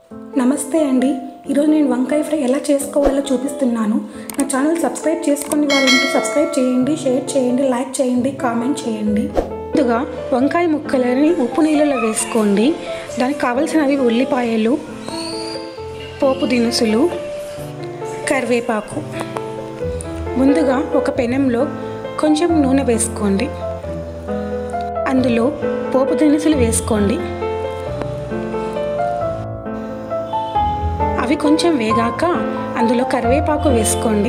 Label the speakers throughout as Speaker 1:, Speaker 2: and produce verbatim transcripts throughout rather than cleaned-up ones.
Speaker 1: నమస్తే అండి. ఈరోజు నేను వంకాయ ఫ్రై ఎలా చేసుకోవాలో చూపిస్తున్నాను. నా ఛానల్ సబ్స్క్రైబ్ చేసుకుని వాళ్ళంటే సబ్స్క్రైబ్ చేయండి, షేర్ చేయండి, లైక్ చేయండి, కామెంట్ చేయండి. ముందుగా వంకాయ ముక్కలని ఉప్పు నీళ్ళలో వేసుకోండి. దానికి కావలసినవి ఉల్లిపాయలు, పోపు దినుసులు, కరివేపాకు. ముందుగా ఒక పెనంలో కొంచెం నూనె వేసుకోండి. అందులో పోపు దినుసులు వేసుకోండి. అవి కొంచెం వేగాక అందులో కరివేపాకు వేసుకోండి.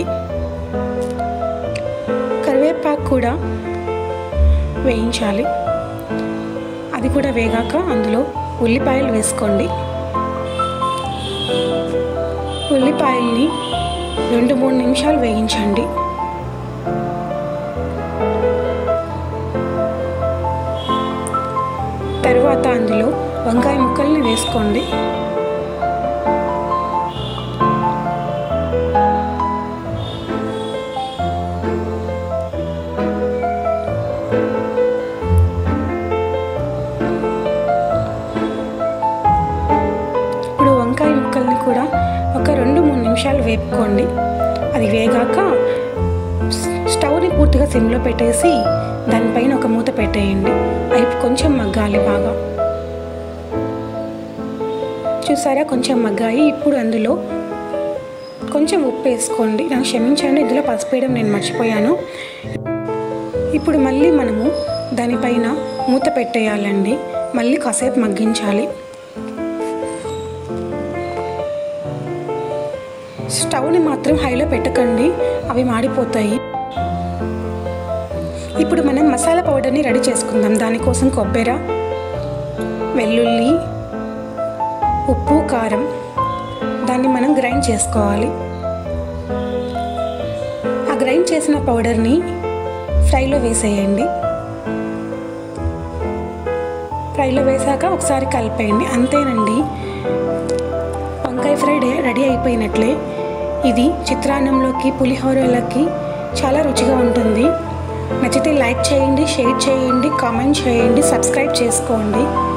Speaker 1: కరివేపాకు కూడా వేయించాలి. అది కూడా వేగాక అందులో ఉల్లిపాయలు వేసుకోండి. ఉల్లిపాయల్ని రెండు మూడు నిమిషాలు వేయించండి. తర్వాత అందులో వంకాయ ముక్కల్ని వేసుకోండి. వంకాయ ముక్కల్ని కూడా ఒక రెండు మూడు నిమిషాలు వేపుకోండి. అది వేగాక స్టవ్ని పూర్తిగా సిమ్లో పెట్టేసి దానిపైన ఒక మూత పెట్టేయండి. అవి కొంచెం మగ్గాలి బాగా. చూసారా, కొంచెం మగ్గాయి. ఇప్పుడు అందులో కొంచెం ఉప్పు వేసుకోండి. నాకు క్షమించండి, ఇందులో పసుపు వేయడం నేను మర్చిపోయాను. ఇప్పుడు మళ్ళీ మనము దానిపైన మూత పెట్టేయాలండి. మళ్ళీ కాసేపు మగ్గించాలి. స్టవ్ని మాత్రం హైలో పెట్టకండి, అవి మాడిపోతాయి. ఇప్పుడు మనం మసాలా పౌడర్ని రెడీ చేసుకుందాం. దానికోసం కొబ్బరి, వెల్లుల్లి, ఉప్పు, కారం, దాన్ని మనం గ్రైండ్ చేసుకోవాలి. ఆ గ్రైండ్ చేసిన పౌడర్ని ఫ్రైలో వేసేయండి. ఫ్రైలో వేసాక ఒకసారి కలిపేయండి. అంతేనండి, వంకాయ ఫ్రై రెడీ అయిపోయినట్లే. ఇది చిత్రాన్నంలోకి, పులిహోరలకి చాలా రుచిగా ఉంటుంది. నచ్చితే లైక్ చేయండి, షేర్ చేయండి, కామెంట్ చేయండి, సబ్స్క్రైబ్ చేసుకోండి.